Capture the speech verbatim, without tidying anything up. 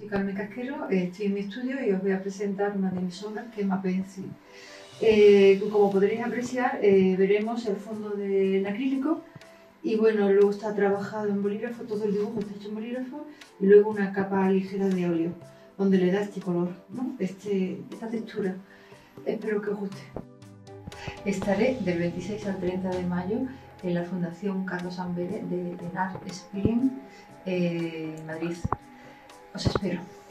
Soy Carmen Casquero, eh, estoy en mi estudio y os voy a presentar una de mis obras que es Mapensi. Eh, como podréis apreciar, eh, veremos el fondo de, en acrílico y bueno, luego está trabajado en bolígrafo, todo el dibujo está hecho en bolígrafo y luego una capa ligera de óleo donde le da este color, ¿no? este, esta textura. Espero que os guste. Estaré del veintiséis al treinta de mayo en la Fundación Carlos Ambere de, de Art Experience, eh, Madrid. Os espero.